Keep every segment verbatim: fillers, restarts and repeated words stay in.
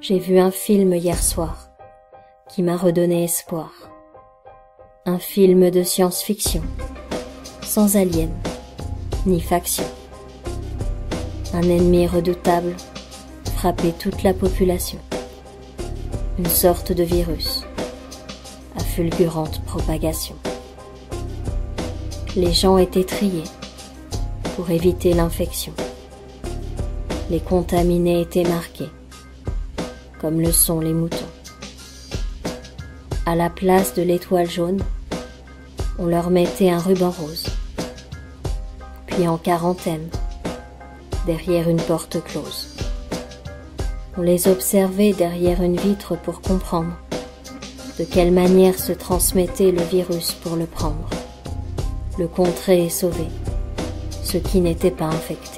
J'ai vu un film hier soir qui m'a redonné espoir. Un film de science-fiction, sans aliens, ni faction. Un ennemi redoutable frappait toute la population. Une sorte de virus à fulgurante propagation. Les gens étaient triés pour éviter l'infection. Les contaminés étaient marqués, comme le sont les moutons. À la place de l'étoile jaune, on leur mettait un ruban rose, puis en quarantaine, derrière une porte close. On les observait derrière une vitre pour comprendre de quelle manière se transmettait le virus pour le prendre, le contrer et sauver ceux qui n'étaient pas infectés.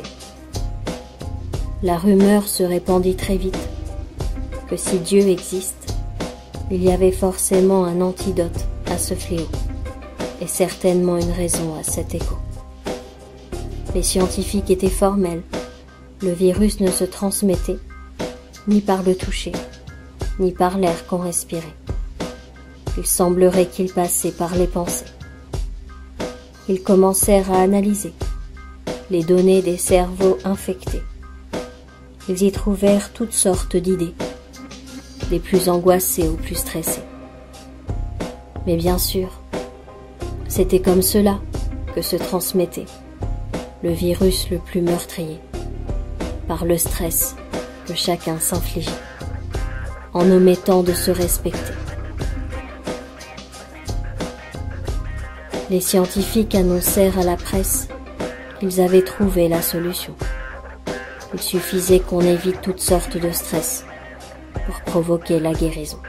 La rumeur se répandit très vite que si Dieu existe, il y avait forcément un antidote à ce fléau et certainement une raison à cet écho. Les scientifiques étaient formels, le virus ne se transmettait ni par le toucher, ni par l'air qu'on respirait. Il semblerait qu'il passait par les pensées. Ils commencèrent à analyser les données des cerveaux infectés. Ils y trouvèrent toutes sortes d'idées, des plus angoissés aux plus stressés. Mais bien sûr, c'était comme cela que se transmettait le virus le plus meurtrier, par le stress que chacun s'infligeait, en omettant de se respecter. Les scientifiques annoncèrent à la presse qu'ils avaient trouvé la solution. Il suffisait qu'on évite toutes sortes de stress pour provoquer la guérison.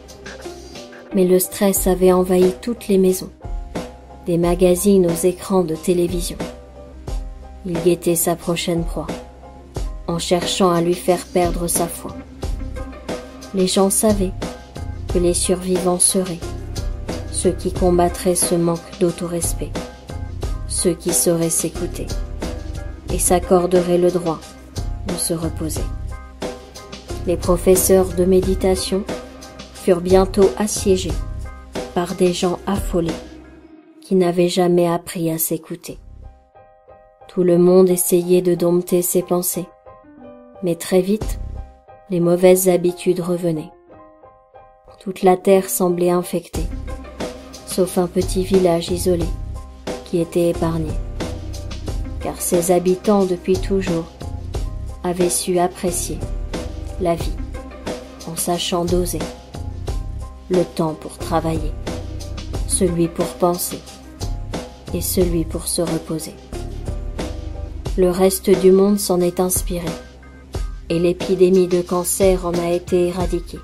Mais le stress avait envahi toutes les maisons, des magazines aux écrans de télévision. Il guettait sa prochaine proie, en cherchant à lui faire perdre sa foi. Les gens savaient que les survivants seraient ceux qui combattraient ce manque d'autorespect, ceux qui sauraient s'écouter et s'accorderaient le droit de se reposer. Les professeurs de méditation furent bientôt assiégés par des gens affolés qui n'avaient jamais appris à s'écouter. Tout le monde essayait de dompter ses pensées, mais très vite, les mauvaises habitudes revenaient. Toute la terre semblait infectée, sauf un petit village isolé qui était épargné, car ses habitants depuis toujours avaient su apprécier la vie en sachant doser le temps pour travailler, celui pour penser et celui pour se reposer. Le reste du monde s'en est inspiré et l'épidémie de cancer en a été éradiquée.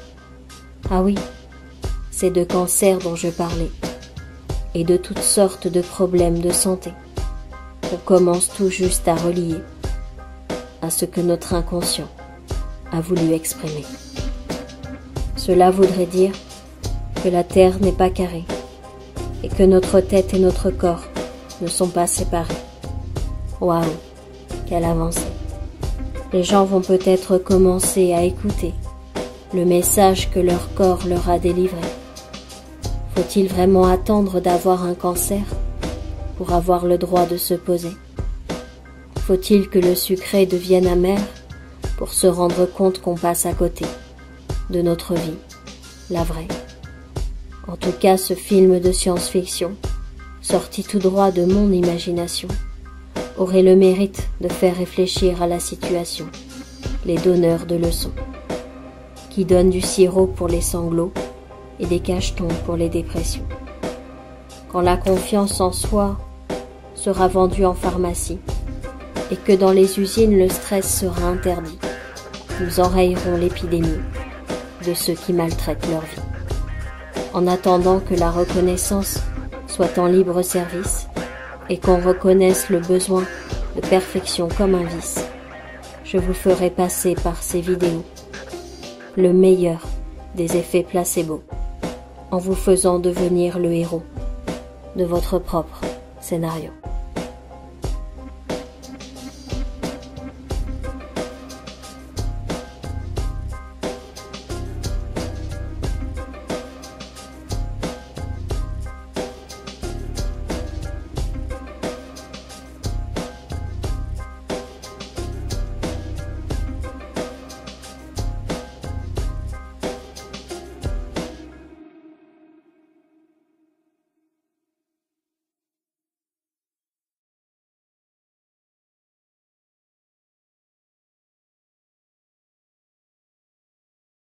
Ah oui, c'est de cancer dont je parlais et de toutes sortes de problèmes de santé qu'on commence tout juste à relier à ce que notre inconscient a voulu exprimer. Cela voudrait dire que la Terre n'est pas carrée et que notre tête et notre corps ne sont pas séparés. Waouh, quelle avancée! Les gens vont peut-être commencer à écouter le message que leur corps leur a délivré. Faut-il vraiment attendre d'avoir un cancer pour avoir le droit de se poser? Faut-il que le sucré devienne amer pour se rendre compte qu'on passe à côté de notre vie, la vraie? En tout cas, ce film de science-fiction, sorti tout droit de mon imagination, aurait le mérite de faire réfléchir à la situation les donneurs de leçons, qui donnent du sirop pour les sanglots et des cachetons pour les dépressions. Quand la confiance en soi sera vendue en pharmacie et que dans les usines le stress sera interdit, nous enrayerons l'épidémie de ceux qui maltraitent leur vie. En attendant que la reconnaissance soit en libre service et qu'on reconnaisse le besoin de perfection comme un vice, je vous ferai passer par ces vidéos le meilleur des effets placebo, en vous faisant devenir le héros de votre propre scénario.